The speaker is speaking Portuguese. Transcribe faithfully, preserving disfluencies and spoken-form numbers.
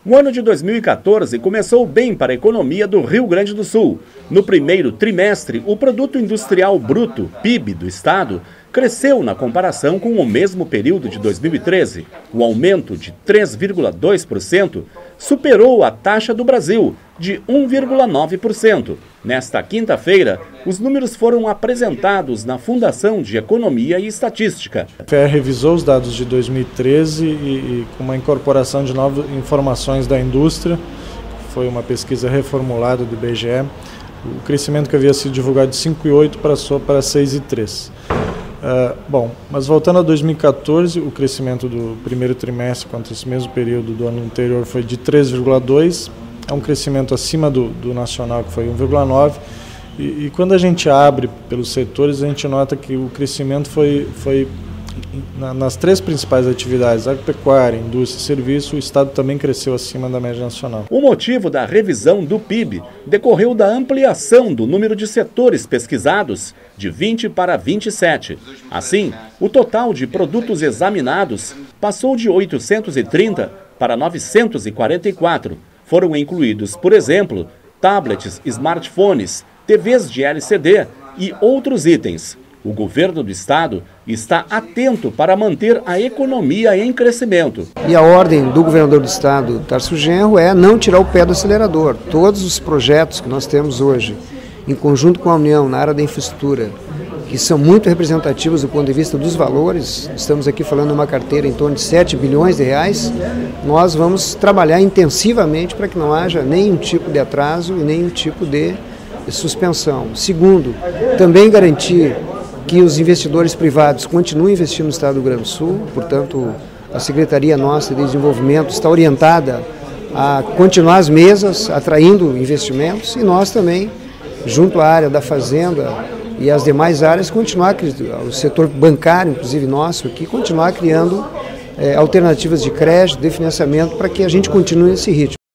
O ano de dois mil e quatorze começou bem para a economia do Rio Grande do Sul. No primeiro trimestre, o Produto Industrial Bruto, P I B, do estado, cresceu na comparação com o mesmo período de dois mil e treze. O aumento de três vírgula dois por cento superou a taxa do Brasil, de um vírgula nove por cento. Nesta quinta-feira, os números foram apresentados na Fundação de Economia e Estatística. A F E A revisou os dados de dois mil e treze e, e com uma incorporação de novas informações da indústria, foi uma pesquisa reformulada do I B G E, o crescimento que havia sido divulgado de cinco vírgula oito passou para seis vírgula três. Uh, bom, mas voltando a dois mil e quatorze, o crescimento do primeiro trimestre contra esse mesmo período do ano anterior foi de três vírgula dois, é um crescimento acima do, do nacional, que foi um vírgula nove, e, e quando a gente abre pelos setores, a gente nota que o crescimento foi, foi na, nas três principais atividades, agropecuária, indústria e serviço, o estado também cresceu acima da média nacional. O motivo da revisão do P I B decorreu da ampliação do número de setores pesquisados, de vinte para vinte e sete. Assim, o total de produtos examinados passou de oitocentos e trinta para novecentos e quarenta e quatro. Foram incluídos, por exemplo, tablets, smartphones, T Vs de L C D e outros itens. O governo do estado está atento para manter a economia em crescimento. E a ordem do governador do estado, Tarcísio Genro, é não tirar o pé do acelerador. Todos os projetos que nós temos hoje, em conjunto com a União, na área da infraestrutura, que são muito representativos do ponto de vista dos valores, estamos aqui falando de uma carteira em torno de sete bilhões de reais, nós vamos trabalhar intensivamente para que não haja nenhum tipo de atraso e nenhum tipo de suspensão. Segundo, também garantir que os investidores privados continuem investindo no estado do Rio Grande do Sul, portanto, a Secretaria nossa de Desenvolvimento está orientada a continuar as mesas, atraindo investimentos, e nós também, junto à área da Fazenda e as demais áreas, continuar, o setor bancário, inclusive nosso aqui, continuar criando é, alternativas de crédito, de financiamento, para que a gente continue nesse ritmo.